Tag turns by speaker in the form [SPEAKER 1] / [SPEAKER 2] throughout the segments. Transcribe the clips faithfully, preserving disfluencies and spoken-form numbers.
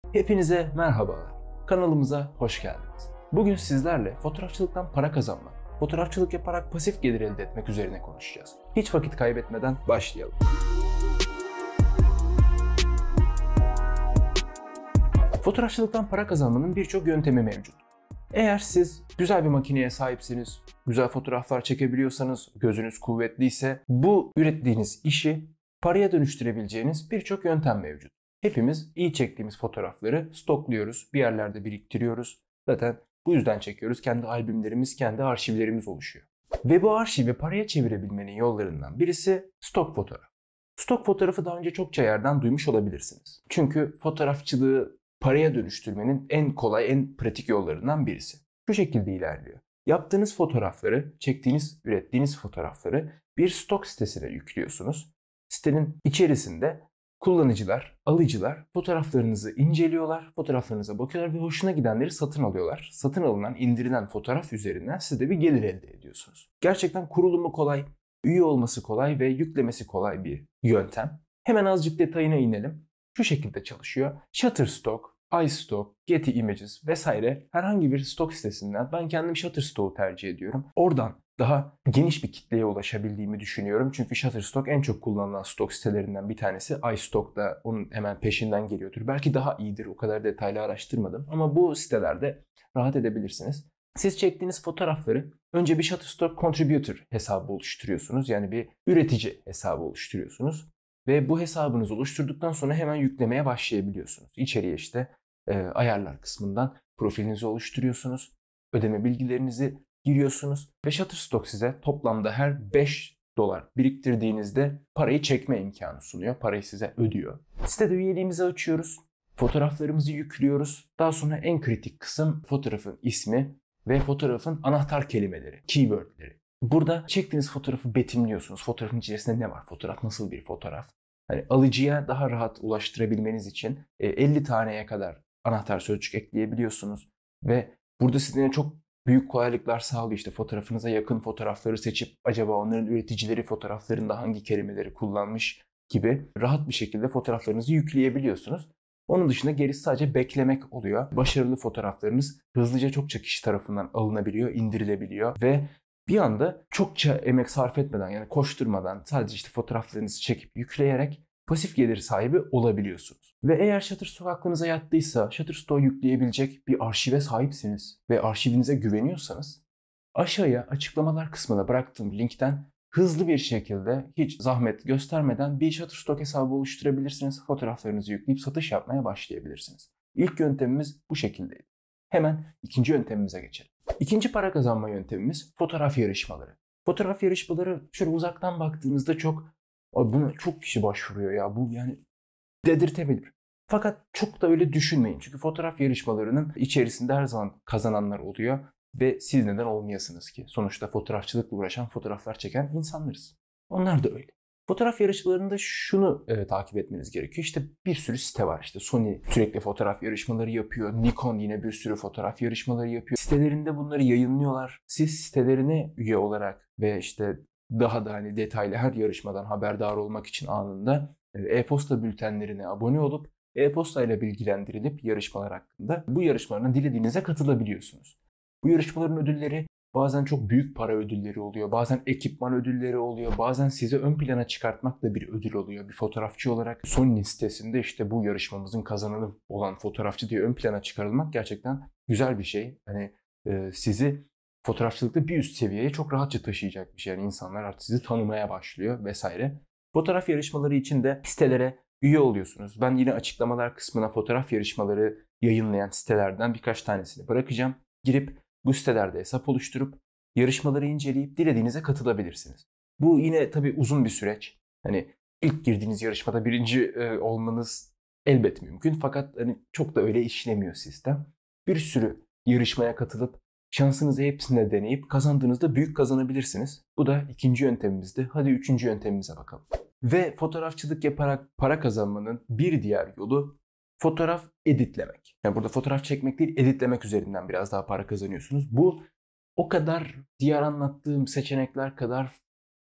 [SPEAKER 1] Hepinize merhabalar. Kanalımıza hoş geldiniz. Bugün sizlerle fotoğrafçılıktan para kazanmak, fotoğrafçılık yaparak pasif gelir elde etmek üzerine konuşacağız. Hiç vakit kaybetmeden başlayalım. Fotoğrafçılıktan para kazanmanın birçok yöntemi mevcut. Eğer siz güzel bir makineye sahipsiniz, güzel fotoğraflar çekebiliyorsanız, gözünüz kuvvetliyse bu ürettiğiniz işi paraya dönüştürebileceğiniz birçok yöntem mevcut. Hepimiz iyi çektiğimiz fotoğrafları stokluyoruz, bir yerlerde biriktiriyoruz. Zaten bu yüzden çekiyoruz. Kendi albümlerimiz, kendi arşivlerimiz oluşuyor. Ve bu arşivi paraya çevirebilmenin yollarından birisi stok fotoğraf. Stok fotoğrafı daha önce çokça yerden duymuş olabilirsiniz. Çünkü fotoğrafçılığı paraya dönüştürmenin en kolay, en pratik yollarından birisi. Şu şekilde ilerliyor. Yaptığınız fotoğrafları, çektiğiniz, ürettiğiniz fotoğrafları bir stok sitesine yüklüyorsunuz. Sitenin içerisinde kullanıcılar, alıcılar fotoğraflarınızı inceliyorlar, fotoğraflarınıza bakıyorlar ve hoşuna gidenleri satın alıyorlar. Satın alınan, indirilen fotoğraf üzerinden siz de bir gelir elde ediyorsunuz. Gerçekten kurulumu kolay, üye olması kolay ve yüklemesi kolay bir yöntem. Hemen azıcık detayına inelim. Şu şekilde çalışıyor. Shutterstock, iStock, Getty Images vesaire herhangi bir stok sitesinden ben kendim Shutterstock'u tercih ediyorum. Oradan daha geniş bir kitleye ulaşabildiğimi düşünüyorum. Çünkü Shutterstock en çok kullanılan stok sitelerinden bir tanesi. iStock da onun hemen peşinden geliyordur. Belki daha iyidir. O kadar detaylı araştırmadım. Ama bu sitelerde rahat edebilirsiniz. Siz çektiğiniz fotoğrafları önce bir Shutterstock Contributor hesabı oluşturuyorsunuz. Yani bir üretici hesabı oluşturuyorsunuz. Ve bu hesabınızı oluşturduktan sonra hemen yüklemeye başlayabiliyorsunuz. İçeriye işte e, ayarlar kısmından profilinizi oluşturuyorsunuz. Ödeme bilgilerinizi giriyorsunuz. Ve Shutterstock size toplamda her beş dolar biriktirdiğinizde parayı çekme imkanı sunuyor. Parayı size ödüyor. Sitede üyeliğimizi açıyoruz. Fotoğraflarımızı yüklüyoruz. Daha sonra en kritik kısım fotoğrafın ismi ve fotoğrafın anahtar kelimeleri, keywordleri. Burada çektiğiniz fotoğrafı betimliyorsunuz. Fotoğrafın içerisinde ne var? Fotoğraf nasıl bir fotoğraf? Yani alıcıya daha rahat ulaştırabilmeniz için elli taneye kadar anahtar sözcük ekleyebiliyorsunuz. Ve burada size çok büyük kolaylıklar sağlıyor. İşte fotoğrafınıza yakın fotoğrafları seçip acaba onların üreticileri fotoğraflarında hangi kelimeleri kullanmış gibi rahat bir şekilde fotoğraflarınızı yükleyebiliyorsunuz. Onun dışında gerisi sadece beklemek oluyor. Başarılı fotoğraflarınız hızlıca çokça kişi tarafından alınabiliyor, indirilebiliyor ve bir anda çokça emek sarf etmeden yani koşturmadan sadece işte fotoğraflarınızı çekip yükleyerek pasif gelir sahibi olabiliyorsunuz. Ve eğer Shutterstock aklınıza yattıysa, Shutterstock'u yükleyebilecek bir arşive sahipsiniz ve arşivinize güveniyorsanız aşağıya açıklamalar kısmına bıraktığım linkten hızlı bir şekilde hiç zahmet göstermeden bir Shutterstock hesabı oluşturabilirsiniz. Fotoğraflarınızı yükleyip satış yapmaya başlayabilirsiniz. İlk yöntemimiz bu şekildeydi. Hemen ikinci yöntemimize geçelim. İkinci para kazanma yöntemimiz fotoğraf yarışmaları. Fotoğraf yarışmaları şöyle uzaktan baktığınızda çok, buna çok kişi başvuruyor ya bu yani dedirtebilir. Fakat çok da öyle düşünmeyin. Çünkü fotoğraf yarışmalarının içerisinde her zaman kazananlar oluyor ve siz neden olmayasınız ki? Sonuçta fotoğrafçılıkla uğraşan, fotoğraflar çeken insanlarız. Onlar da öyle. Fotoğraf yarışmalarında şunu e, takip etmeniz gerekiyor. İşte bir sürü site var. İşte Sony sürekli fotoğraf yarışmaları yapıyor. Nikon yine bir sürü fotoğraf yarışmaları yapıyor. Sitelerinde bunları yayınlıyorlar. Siz sitelerine üye olarak ve işte daha da hani detaylı her yarışmadan haberdar olmak için anında e-posta bültenlerine abone olup e-posta ile bilgilendirilip yarışmalar hakkında bu yarışmalarına dilediğinizde katılabiliyorsunuz. Bu yarışmaların ödülleri bazen çok büyük para ödülleri oluyor, bazen ekipman ödülleri oluyor, bazen sizi ön plana çıkartmak da bir ödül oluyor. Bir fotoğrafçı olarak Sony'nin sitesinde işte bu yarışmamızın kazananı olan fotoğrafçı diye ön plana çıkarılmak gerçekten güzel bir şey. Hani e, sizi fotoğrafçılıkta bir üst seviyeye çok rahatça taşıyacak bir şey. Yani insanlar artık sizi tanımaya başlıyor vesaire. Fotoğraf yarışmaları için de sitelere üye oluyorsunuz. Ben yine açıklamalar kısmına fotoğraf yarışmaları yayınlayan sitelerden birkaç tanesini bırakacağım. Girip bu sitelerde hesap oluşturup yarışmaları inceleyip dilediğinize katılabilirsiniz. Bu yine tabii uzun bir süreç. Hani ilk girdiğiniz yarışmada birinci olmanız elbet mümkün. Fakat hani çok da öyle işlemiyor sistem. Bir sürü yarışmaya katılıp şansınızı hepsinde deneyip kazandığınızda büyük kazanabilirsiniz. Bu da ikinci yöntemimizdi. Hadi üçüncü yöntemimize bakalım. Ve fotoğrafçılık yaparak para kazanmanın bir diğer yolu fotoğraf editlemek. Yani burada fotoğraf çekmek değil, editlemek üzerinden biraz daha para kazanıyorsunuz. Bu o kadar diğer anlattığım seçenekler kadar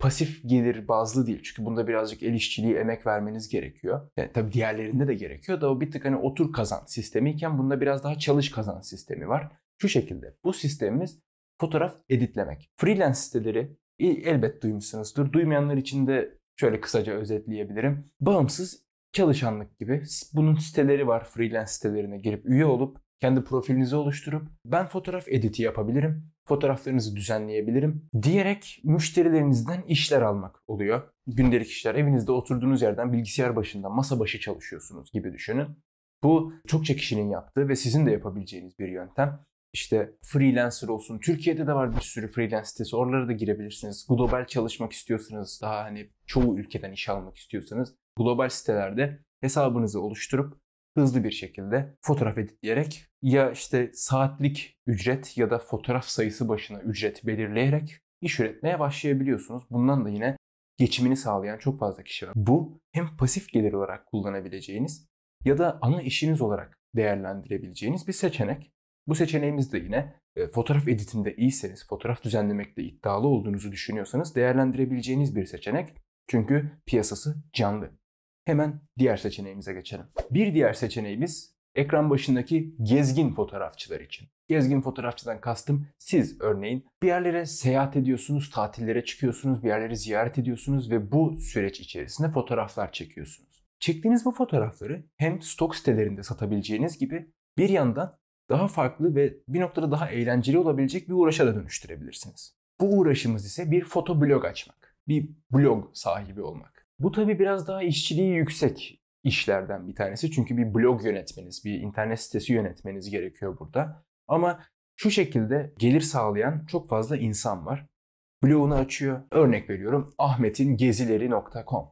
[SPEAKER 1] pasif gelir bazlı değil. Çünkü bunda birazcık el işçiliği, emek vermeniz gerekiyor. Yani tabii diğerlerinde de gerekiyor da o bir tık hani otur kazan sistemiyken bunda biraz daha çalış kazan sistemi var. Şu şekilde bu sistemimiz fotoğraf editlemek. Freelance siteleri elbet duymuşsunuzdur. Duymayanlar için de şöyle kısaca özetleyebilirim. Bağımsız çalışanlık gibi bunun siteleri var. Freelance sitelerine girip üye olup kendi profilinizi oluşturup ben fotoğraf editi yapabilirim, fotoğraflarınızı düzenleyebilirim diyerek müşterilerinizden işler almak oluyor. Gündelik işler, evinizde oturduğunuz yerden bilgisayar başında masa başı çalışıyorsunuz gibi düşünün. Bu çokça kişinin yaptığı ve sizin de yapabileceğiniz bir yöntem. İşte freelancer olsun. Türkiye'de de var bir sürü freelance sitesi. Oralara da girebilirsiniz. Global çalışmak istiyorsanız, daha hani çoğu ülkeden iş almak istiyorsanız global sitelerde hesabınızı oluşturup hızlı bir şekilde fotoğraf editleyerek ya işte saatlik ücret ya da fotoğraf sayısı başına ücret belirleyerek iş üretmeye başlayabiliyorsunuz. Bundan da yine geçimini sağlayan çok fazla kişi var. Bu hem pasif gelir olarak kullanabileceğiniz ya da ana işiniz olarak değerlendirebileceğiniz bir seçenek. Bu seçeneğimiz de yine e, fotoğraf editinde iyiyseniz, fotoğraf düzenlemekte iddialı olduğunuzu düşünüyorsanız değerlendirebileceğiniz bir seçenek. Çünkü piyasası canlı. Hemen diğer seçeneğimize geçelim. Bir diğer seçeneğimiz ekran başındaki gezgin fotoğrafçılar için. Gezgin fotoğrafçıdan kastım siz örneğin bir yerlere seyahat ediyorsunuz, tatillere çıkıyorsunuz, bir yerleri ziyaret ediyorsunuz ve bu süreç içerisinde fotoğraflar çekiyorsunuz. Çektiğiniz bu fotoğrafları hem stok sitelerinde satabileceğiniz gibi bir yandan daha farklı ve bir noktada daha eğlenceli olabilecek bir uğraşa da dönüştürebilirsiniz. Bu uğraşımız ise bir fotoblog açmak, bir blog sahibi olmak. Bu tabii biraz daha işçiliği yüksek işlerden bir tanesi. Çünkü bir blog yönetmeniz, bir internet sitesi yönetmeniz gerekiyor burada. Ama şu şekilde gelir sağlayan çok fazla insan var. Blogunu açıyor. Örnek veriyorum ahmetingezileri nokta com.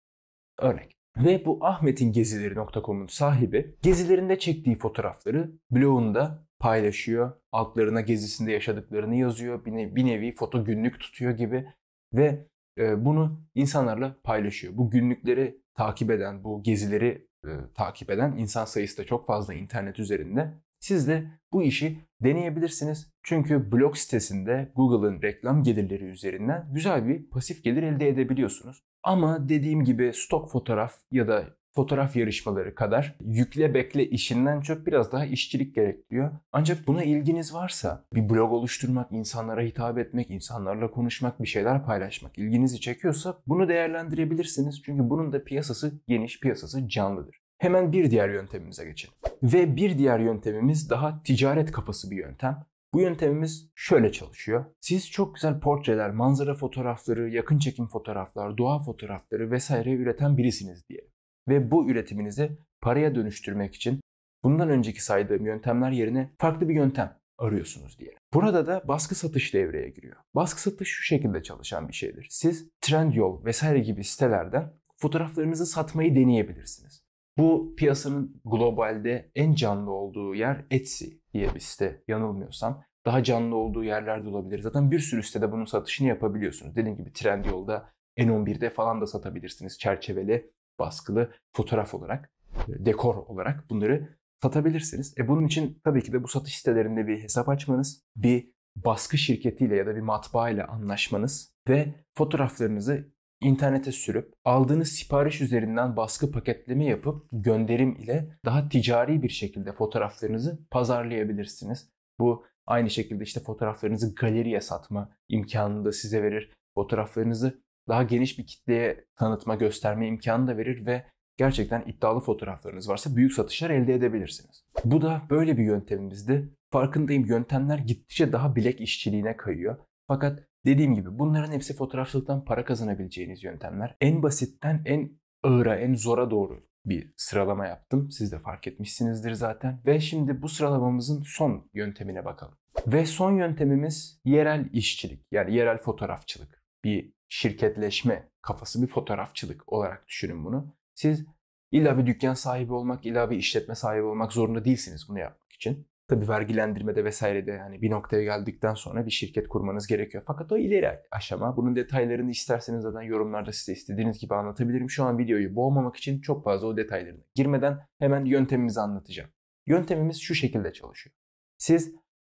[SPEAKER 1] Örnek. Ve bu ahmetingezileri nokta com'un sahibi gezilerinde çektiği fotoğrafları blogunda paylaşıyor. Altlarına gezisinde yaşadıklarını yazıyor. Bir nevi, bir nevi foto günlük tutuyor gibi ve e, bunu insanlarla paylaşıyor. Bu günlükleri takip eden, bu gezileri e, takip eden insan sayısı da çok fazla internet üzerinde. Siz de bu işi deneyebilirsiniz. Çünkü blog sitesinde Google'ın reklam gelirleri üzerinden güzel bir pasif gelir elde edebiliyorsunuz. Ama dediğim gibi stok fotoğraf ya da fotoğraf yarışmaları kadar yükle bekle işinden çok biraz daha işçilik gerektiriyor. Ancak buna ilginiz varsa bir blog oluşturmak, insanlara hitap etmek, insanlarla konuşmak, bir şeyler paylaşmak ilginizi çekiyorsa bunu değerlendirebilirsiniz. Çünkü bunun da piyasası geniş, piyasası canlıdır. Hemen bir diğer yöntemimize geçelim. Ve bir diğer yöntemimiz daha ticaret kafası bir yöntem. Bu yöntemimiz şöyle çalışıyor. Siz çok güzel portreler, manzara fotoğrafları, yakın çekim fotoğraflar, doğa fotoğrafları vesaire üreten birisiniz diyelim. Ve bu üretiminizi paraya dönüştürmek için bundan önceki saydığım yöntemler yerine farklı bir yöntem arıyorsunuz diyelim. Burada da baskı satış devreye giriyor. Baskı satış şu şekilde çalışan bir şeydir. Siz Trendyol vesaire gibi sitelerden fotoğraflarınızı satmayı deneyebilirsiniz. Bu piyasanın globalde en canlı olduğu yer Etsy diye bir site yanılmıyorsam. Daha canlı olduğu yerlerde olabilir. Zaten bir sürü sitede bunun satışını yapabiliyorsunuz. Dediğim gibi Trendyol'da, N on bir'de falan da satabilirsiniz. Çerçeveli, baskılı fotoğraf olarak, dekor olarak bunları satabilirsiniz. E bunun için tabii ki de bu satış sitelerinde bir hesap açmanız, bir baskı şirketiyle ya da bir matbaa ile anlaşmanız ve fotoğraflarınızı İnternete sürüp aldığınız sipariş üzerinden baskı paketleme yapıp gönderim ile daha ticari bir şekilde fotoğraflarınızı pazarlayabilirsiniz. Bu aynı şekilde işte fotoğraflarınızı galeriye satma imkanını da size verir. Fotoğraflarınızı daha geniş bir kitleye tanıtma, gösterme imkanı da verir ve gerçekten iddialı fotoğraflarınız varsa büyük satışlar elde edebilirsiniz. Bu da böyle bir yöntemimizdi. Farkındayım, yöntemler gittikçe daha bilek işçiliğine kayıyor. Fakat dediğim gibi bunların hepsi fotoğrafçılıktan para kazanabileceğiniz yöntemler. En basitten en ağıra, en zora doğru bir sıralama yaptım. Siz de fark etmişsinizdir zaten. Ve şimdi bu sıralamamızın son yöntemine bakalım. Ve son yöntemimiz yerel işçilik, yani yerel fotoğrafçılık. Bir şirketleşme kafası, bir fotoğrafçılık olarak düşünün bunu. Siz illa bir dükkan sahibi olmak, illa bir işletme sahibi olmak zorunda değilsiniz bunu yapmak için. Tabii vergilendirmede vesairede yani bir noktaya geldikten sonra bir şirket kurmanız gerekiyor. Fakat o ileri aşama. Bunun detaylarını isterseniz zaten yorumlarda size istediğiniz gibi anlatabilirim. Şu an videoyu boğmamak için çok fazla o detaylarına girmeden hemen yöntemimizi anlatacağım. Yöntemimiz şu şekilde çalışıyor. Siz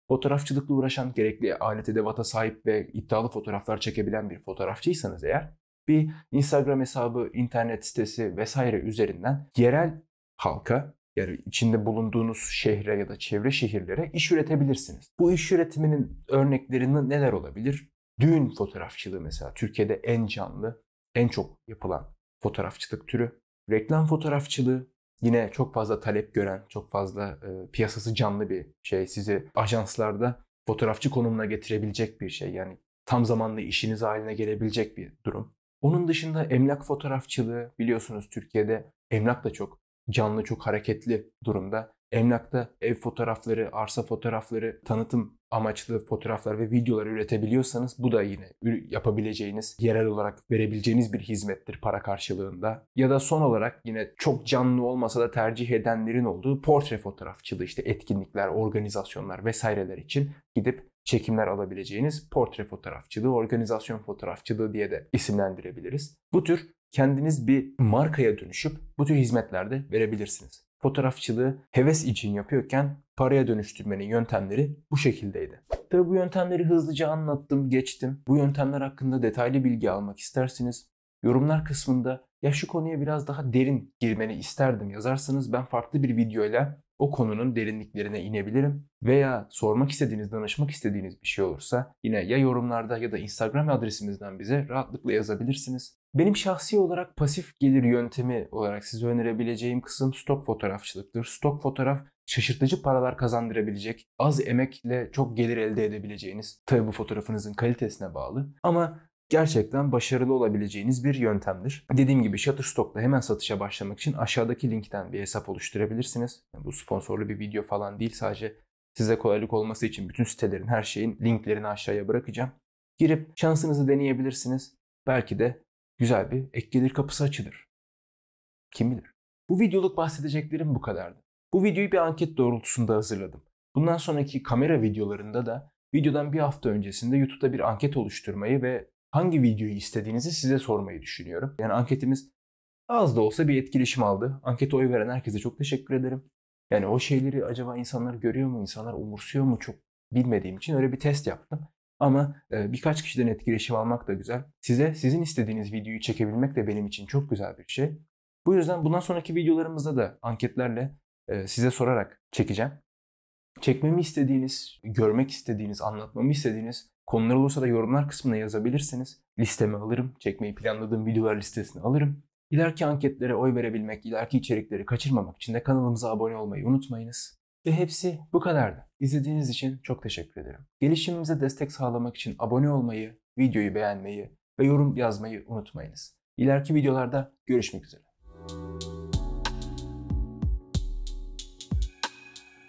[SPEAKER 1] Fotoğrafçılıkla uğraşan, gerekli alet edevata sahip ve iddialı fotoğraflar çekebilen bir fotoğrafçıysanız eğer, bir Instagram hesabı, internet sitesi vesaire üzerinden yerel halka, yani içinde bulunduğunuz şehre ya da çevre şehirlere iş üretebilirsiniz. Bu iş üretiminin örnekleri neler olabilir? Düğün fotoğrafçılığı mesela Türkiye'de en canlı, en çok yapılan fotoğrafçılık türü. Reklam fotoğrafçılığı yine çok fazla talep gören, çok fazla e, piyasası canlı bir şey. Sizi ajanslarda fotoğrafçı konumuna getirebilecek bir şey. Yani tam zamanlı işiniz haline gelebilecek bir durum. Onun dışında emlak fotoğrafçılığı, biliyorsunuz Türkiye'de emlak da çok canlı, çok hareketli durumda. Emlakta ev fotoğrafları, arsa fotoğrafları, tanıtım amaçlı fotoğraflar ve videolar üretebiliyorsanız bu da yine yapabileceğiniz, yerel olarak verebileceğiniz bir hizmettir para karşılığında. Ya da son olarak yine çok canlı olmasa da tercih edenlerin olduğu portre fotoğrafçılığı, işte etkinlikler, organizasyonlar vesaireler için gidip çekimler alabileceğiniz portre fotoğrafçılığı, organizasyon fotoğrafçılığı diye de isimlendirebiliriz. Bu tür kendiniz bir markaya dönüşüp bu tür hizmetler de verebilirsiniz. Fotoğrafçılığı heves için yapıyorken paraya dönüştürmenin yöntemleri bu şekildeydi. Tabii bu yöntemleri hızlıca anlattım, geçtim. Bu yöntemler hakkında detaylı bilgi almak isterseniz yorumlar kısmında ya şu konuya biraz daha derin girmeni isterdim yazarsanız ben farklı bir videoyla o konunun derinliklerine inebilirim. Veya sormak istediğiniz, danışmak istediğiniz bir şey olursa yine ya yorumlarda ya da Instagram adresimizden bize rahatlıkla yazabilirsiniz. Benim şahsi olarak pasif gelir yöntemi olarak size önerebileceğim kısım stok fotoğrafçılıktır. Stok fotoğraf şaşırtıcı paralar kazandırabilecek, az emekle çok gelir elde edebileceğiniz, tabii bu fotoğrafınızın kalitesine bağlı ama gerçekten başarılı olabileceğiniz bir yöntemdir. Dediğim gibi Shutterstock'ta hemen satışa başlamak için aşağıdaki linkten bir hesap oluşturabilirsiniz. Bu sponsorlu bir video falan değil, sadece size kolaylık olması için bütün sitelerin, her şeyin linklerini aşağıya bırakacağım. Girip şansınızı deneyebilirsiniz. Belki de güzel bir ek gelir kapısı açılır. Kim bilir. Bu videoluk bahsedeceklerim bu kadardı. Bu videoyu bir anket doğrultusunda hazırladım. Bundan sonraki kamera videolarında da videodan bir hafta öncesinde YouTube'da bir anket oluşturmayı ve hangi videoyu istediğinizi size sormayı düşünüyorum. Yani anketimiz az da olsa bir etkileşim aldı. Ankete oy veren herkese çok teşekkür ederim. Yani o şeyleri acaba insanlar görüyor mu, insanlar umursuyor mu çok bilmediğim için öyle bir test yaptım. Ama e, birkaç kişiden etkileşim almak da güzel. Size sizin istediğiniz videoyu çekebilmek de benim için çok güzel bir şey. Bu yüzden bundan sonraki videolarımızda da anketlerle e, size sorarak çekeceğim. Çekmemi istediğiniz, görmek istediğiniz, anlatmamı istediğiniz konular olursa da yorumlar kısmına yazabilirsiniz. Listeme alırım, çekmeyi planladığım videolar listesine alırım. İleriki anketlere oy verebilmek, ileriki içerikleri kaçırmamak için de kanalımıza abone olmayı unutmayınız. Ve hepsi bu kadardı. İzlediğiniz için çok teşekkür ederim. Gelişimimize destek sağlamak için abone olmayı, videoyu beğenmeyi ve yorum yazmayı unutmayınız. İleriki videolarda görüşmek üzere.